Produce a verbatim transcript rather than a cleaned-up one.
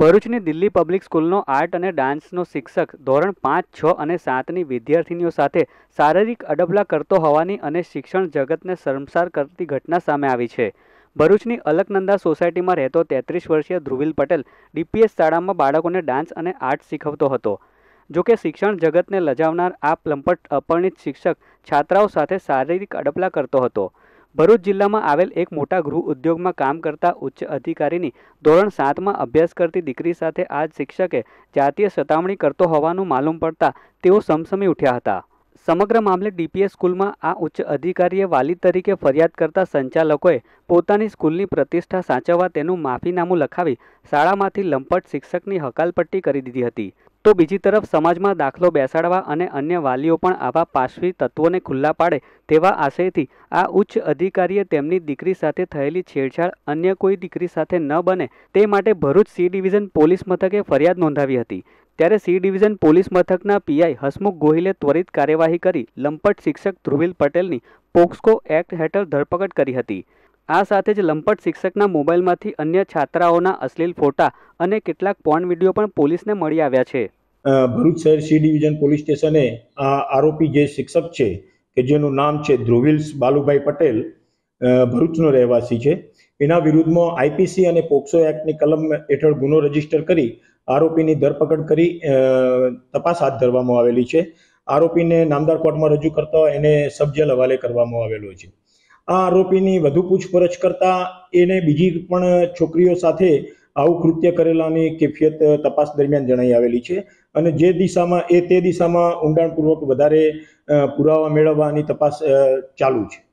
ભરૂચની દિલ્હી પબ્લિક સ્કૂલનો આર્ટ અને ડાન્સનો શિક્ષક ધોરણ પાંચ છ અને સાતની વિદ્યાર્થીનીઓ સાથે શારીરિક અડબલા કરતો હોવાની અને શિક્ષણ જગતને શર્મસાર કરતી ઘટના સામે આવી છે। ભરૂચની અલકનંદા સોસાયટીમાં રહેતો તેત્રીસ વર્ષીય ધ્રુવિલ પટેલ ડીપીએસ શાળામાં બાળકોને ડાન્સ અને આર્ટ શીખવતો હતો। જોકે શિક્ષણ જગતને લજાવનાર આ લંપટ અપરિણિત શિક્ષક છાત્રાઓ સાથે શારીરિક અડપલા કરતો હતો। ભરૂચ જિલ્લામાં આવેલ એક મોટા ગૃહ ઉદ્યોગમાં કામ કરતા ઉચ્ચ અધિકારીની ધોરણ સાતમાં અભ્યાસ કરતી દીકરી સાથે આ શિક્ષકે જાતીય સતામણી કરતો હોવાનું માલુમ પડતા તેઓ સમસમી ઉઠ્યા હતા। સમગ્ર મામલે ડીપીએસ સ્કૂલમાં આ ઉચ્ચ અધિકારીએ વાલી તરીકે ફરિયાદ કરતા સંચાલકોએ પોતાની સ્કૂલની પ્રતિષ્ઠા સાચવવા તેનું માફીનામું લખાવી શાળામાંથી લંપટ શિક્ષકની હકાલપટ્ટી કરી દીધી હતી। તો બીજી તરફ સમાજમાં દાખલો બેસાડવા અને અન્ય વાલીઓ પણ આવા પાશવી તત્વોને ખુલ્લા પાડે તેવા આશયથી આ ઉચ્ચ અધિકારીએ તેમની દીકરી સાથે થયેલી છેડછાડ અન્ય કોઈ દીકરી સાથે ન બને તે માટે ભરૂચ સી ડિવિઝન પોલીસ મથકે ફરિયાદ નોંધાવી હતી। ત્યારે સી ડિવિઝન પોલીસ મથકના પીઆઈ હસમુખ ગોહિલે ત્વરિત કાર્યવાહી કરી લંપટ શિક્ષક ધ્રુવિલ પટેલની પોક્સકો એક્ટ હેઠળ ધરપકડ કરી હતી। આ સાથે જ લંપટ શિક્ષકના મોબાઈલમાંથી અન્ય છાત્રાઓના અશ્લીલ ફોટા અને કેટલાક પોર્ન વિડીયો પણ પોલીસને મળી આવ્યા છે। ભરૂચ શહેર સી ડિવિઝન પોલીસ સ્ટેશને આ આરોપી જે શિક્ષક છે કે જેનું નામ છે ધ્રુવિલ બાલુભાઈ પટેલ, ભરૂચનો રહેવાસી છે, એના વિરુદ્ધમાં આઈપીસી અને પોક્સો એક્ટની કલમ હેઠળ ગુનો રજીસ્ટર કરી આરોપીની ધરપકડ કરી તપાસ હાથ ધરવામાં આવેલી છે। આરોપીને નામદાર કોર્ટમાં રજૂ કરતા એને સબ જેલ હવાલે કરવામાં આવેલો છે। આ આરોપીની વધુ પૂછપરછ કરતા એને બીજી પણ છોકરીઓ સાથે આવું કૃત્ય કરેલાની કેફિયત તપાસ દરમિયાન જણાઈ આવેલી છે અને જે દિશામાં એ તે દિશામાં ઊંડાણપૂર્વક વધારે પુરાવા મેળવવાની તપાસ ચાલુ છે।